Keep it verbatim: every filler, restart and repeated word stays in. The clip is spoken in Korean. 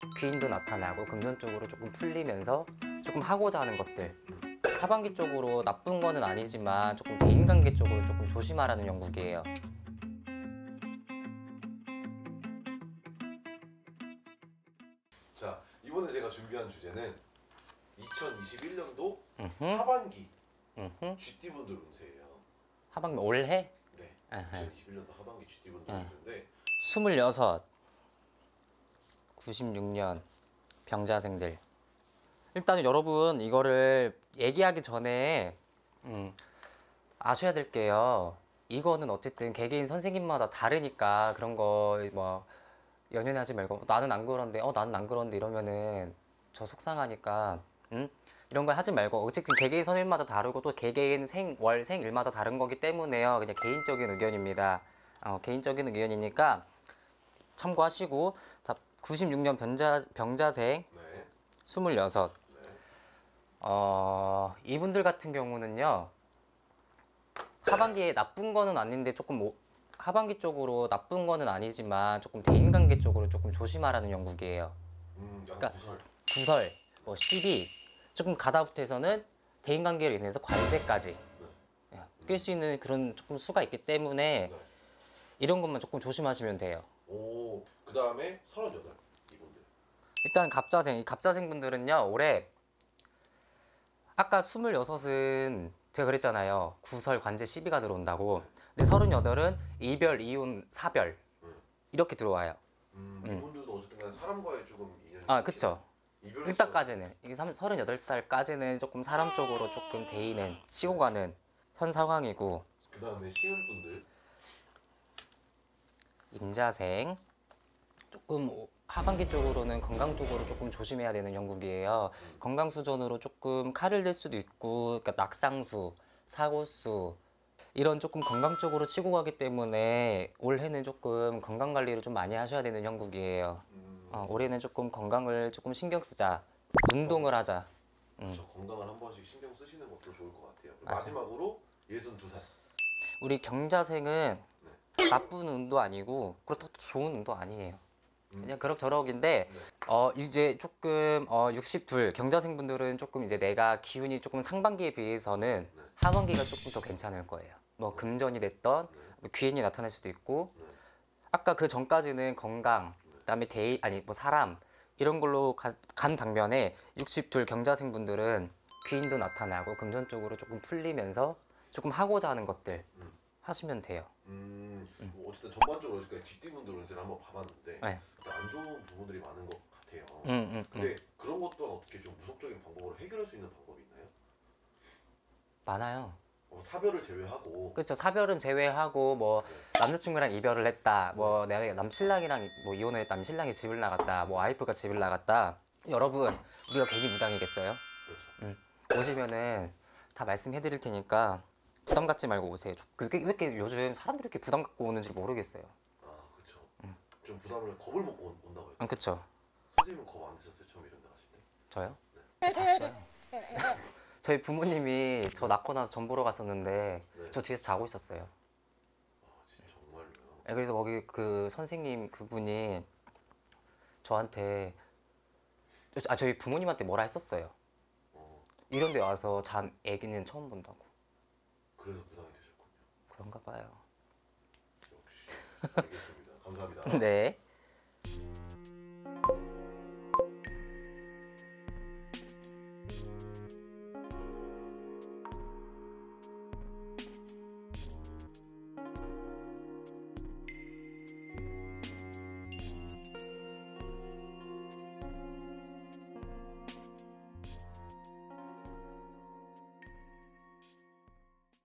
귀인도 나타나고 금전 쪽으로 조금 풀리면서 조금 하고자 하는 것들. 하반기 쪽으로 나쁜 거는 아니지만 조금 대인관계 쪽으로 조금 조심하라는 영국이에요. 자, 이번에 제가 준비한 주제는 이천이십일 년도 음흠. 하반기 음흠. 쥐띠분들 운세예요. 하반기 올해? 네, 아하. 이천이십일 년도 하반기 쥐띠분들 응. 운세인데 스물여섯, 구십육 년 병자생들. 일단은 여러분 이거를 얘기하기 전에 음, 아셔야 될 게요. 이거는 어쨌든 개개인 선생님마다 다르니까 그런 거 뭐 연연하지 말고 나는 안 그런데 어 나는 안 그런데 이러면은 저 속상하니까 음? 이런 걸 하지 말고 어쨌든 개개인 선생님마다 다르고 또 개개인 생, 월, 생일마다 다른 거기 때문에요. 그냥 개인적인 의견입니다. 어, 개인적인 의견이니까 참고하시고 다 구십육 년 병자, 병자생 네. 스물여섯. 네. 어, 이분들 같은 경우는요 하반기에 나쁜 거는 아닌데 조금 오, 하반기 쪽으로 나쁜 거는 아니지만 조금 대인관계 쪽으로 조금 조심하라는 영국이에요. 음, 약간 그러니까 구설. 구설, 뭐 시비 조금 가다부터해서는 대인관계로 인해서 관세까지 네. 낄 수 있는 그런 조금 수가 있기 때문에 네. 이런 것만 조금 조심하시면 돼요. 오, 그 다음에 서른여덟 이분들. 일단 갑자생, 이 갑자생 분들은요 올해 아까 스물여섯은 제가 그랬잖아요. 구설, 관제, 시비가 들어온다고. 근데 서른여덟은 이별, 이혼, 사별 음. 이렇게 들어와요. 음, 음. 이분들도 어쨌든 간에 사람과의 조금 인연이 아, 그쵸. 이별 일단까지는 이게 서른여덟 살까지는 조금 사람 쪽으로 조금 대인은 치고 가는 현 상황이고, 그 다음에 시은분들. 임자생 조금 하반기 쪽으로는 건강 쪽으로 조금 조심해야 되는 영국이에요. 음. 건강 수준으로 조금 칼을 댈 수도 있고, 그러니까 낙상수, 사고수 이런 조금 건강 쪽으로 치고 가기 때문에 올해는 조금 건강 관리를 좀 많이 하셔야 되는 영국이에요. 음, 어, 올해는 조금 건강을 조금 신경 쓰자, 운동을 하자. 음. 저 건강을 한 번씩 신경 쓰시는 것도 좋을 것 같아요. 그리고 맞아. 마지막으로 예순두 살. 우리 경자생은 네. 나쁜 운도 아니고 그렇다고 좋은 운도 아니에요. 음. 그냥 그럭저럭인데 네. 어 이제 조금 어 육십이 경자생 분들은 조금 이제 내가 기운이 조금 상반기에 비해서는 네. 하반기가 조금 더 괜찮을 거예요. 뭐 네. 금전이 됐던 네. 뭐 귀인이 나타날 수도 있고, 네. 아까 그 전까지는 건강, 네. 그다음에 대인 아니 뭐 사람 이런 걸로 가, 간 방면에 육십이 경자생 분들은 귀인도 나타나고 금전 쪽으로 조금 풀리면서 조금 하고자 하는 것들 음. 하시면 돼요. 음, 음. 뭐 어쨌든 전반적으로 어쨌든 쥐띠분들 운세를 한번 봐봤는데 네. 안 좋은 부분들이 많은 것 같아요. 음, 음, 근데 음. 그런 것 또한 어떻게 좀 무속적인 방법으로 해결할 수 있는 방법이 있나요? 많아요. 어, 사별을 제외하고. 그렇죠. 사별은 제외하고 뭐 네. 남자친구랑 이별을 했다, 뭐 내가 남신랑이랑 뭐 이혼을 했다, 남신랑이 집을 나갔다, 뭐 와이프가 집을 나갔다. 여러분 우리가 괜히 무당이겠어요? 그렇죠. 음. 오시면은 다 말씀해 드릴 테니까 부담 갖지 말고 오세요. 그게 왜 이렇게 요즘 사람들이 이렇게 부담 갖고 오는지 모르겠어요. 아, 그렇죠. 음. 좀 부담을 겁을 먹고 온- 온다고 했죠. 음, 그쵸. 선생님은 겁 안 드셨어요? 처음 이런 데 가실 때? 저요? 저 잤어요. 저희 부모님이 저 낳고 나서 전 보러 갔었는데 네. 저 뒤에서 자고 있었어요. 아, 진짜 정말로요? 네, 그래서 거기 그 선생님 그분이 저한테 아 저희 부모님한테 뭐라 했었어요. 어, 이런 데 와서 잔 애기는 처음 본다고. 그래서 부담이 되셨군요. 그런가 봐요. 역시. 알겠습니다. 감사합니다. 네.